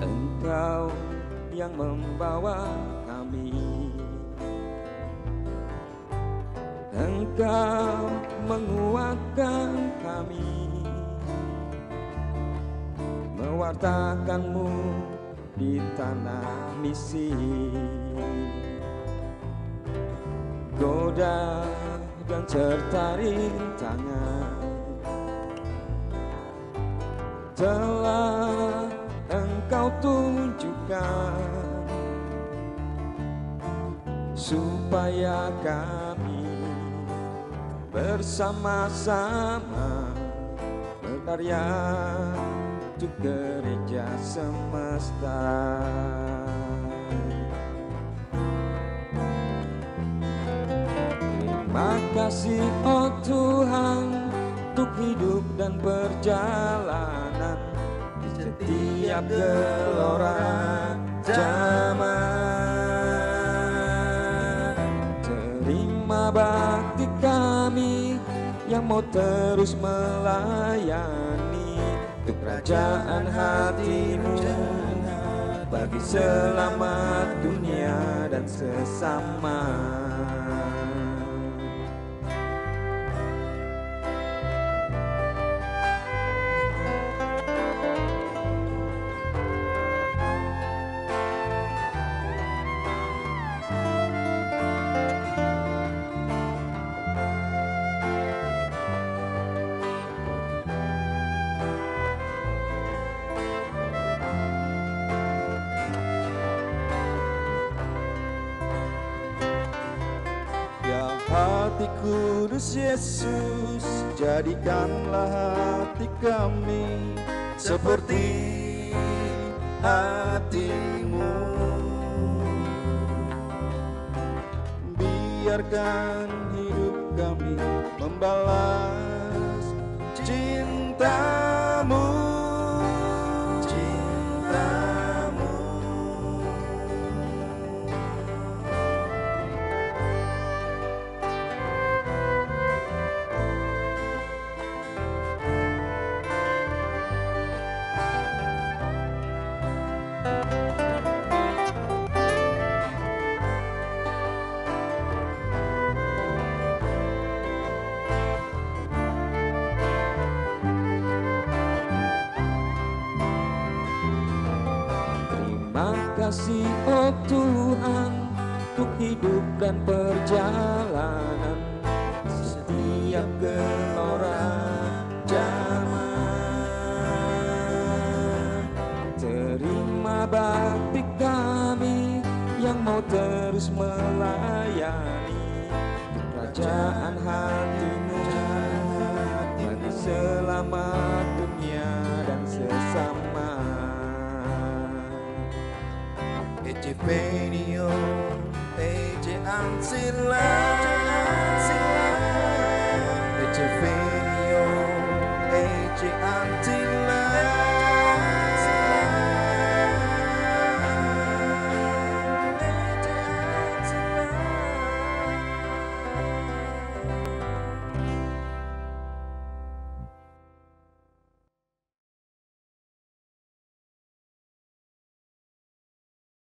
Engkau yang membawa kami, Engkau menguatkan kami, mewartakanmu di tanah misi. Goda dan serta rintangan telah Engkau tunjukkan, supaya kami bersama-sama berkarya untuk gereja semesta. Terima kasih oh Tuhan untuk hidup dan perjalanan di setiap gelora zaman. Terima bakti kami yang mau terus melayani untuk kerajaan hatimu, bagi selamat dunia dan sesama. Hati kudus Yesus, jadikanlah hati kami seperti hati-Mu. Biarkan hidup kami membalas cinta-Mu, cinta-Mu. Terima kasih oh Tuhan untuk hidup dan perjalanan setiap gelora zaman. Terima bakti kami yang mau terus melayani kerajaan hati-Mu, bagi selamat dunia dan sesama. Ece venio, ece ansila, ece venio, ece ansila.